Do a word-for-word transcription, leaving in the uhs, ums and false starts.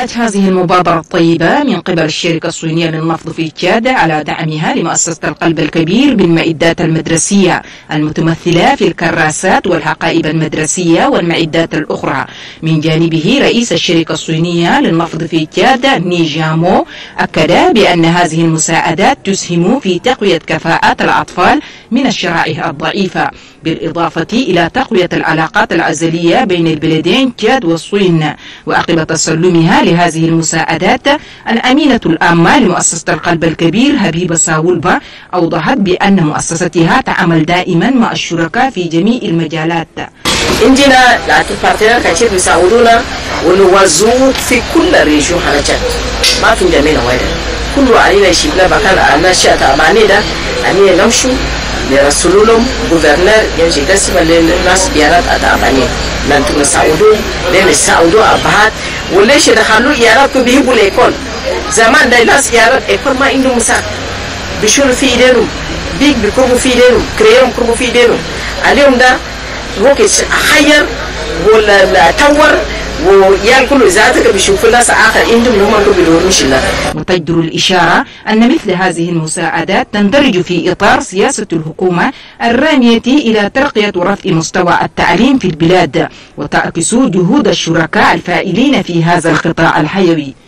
جاءت هذه المبادرة الطيبة من قبل الشركة الصينية للنفط في تشاد على دعمها لمؤسسة القلب الكبير بالمعدات المدرسية المتمثلة في الكراسات والحقائب المدرسية والمعدات الأخرى. من جانبه رئيس الشركة الصينية للنفط في تشاد نيجامو أكد بأن هذه المساعدات تسهم في تقوية كفاءات الأطفال من الشرائح الضعيفة، بالإضافة إلى تقوية العلاقات العزلية بين البلدين تشاد والصين. وعقب تسلمها لهذه المساعدات، الأمينة العامة لمؤسسة القلب الكبير هبيبة ساولبا أوضحت بأن مؤسستها تعمل دائما مع الشركاء في جميع المجالات. عندنا بارتنر كثير بيساعدونا ونوزعوا في كل ريجون على تشاد، ما في جميع واحدة كل علينا يشيبنا بكال أنا شات أماني ده أني نمشو لرسولهم غوفرنر يمشي قسم للناس يارات أتابعني نانتو نساعدو لين نساعدو أبهات وليش دخلوا يارات بيهبوا الإيكول زمان ده الناس يارات إيكول ما عندهم مساعد بيشون في إيدينهم بيك بيكربوا في إيدينهم كريم كربوا في إيدينهم اليوم ده روكي حير ولا تور ويان كل ذاتك بيشوف الناس آخر عندهم هم كبيرون مش الله. وتجدر الإشارة أن مثل هذه المساعدات تندرج في إطار سياسة الحكومة الرامية إلى ترقية ورفع مستوى التعليم في البلاد، وتعكس جهود الشركاء الفاعلين في هذا القطاع الحيوي.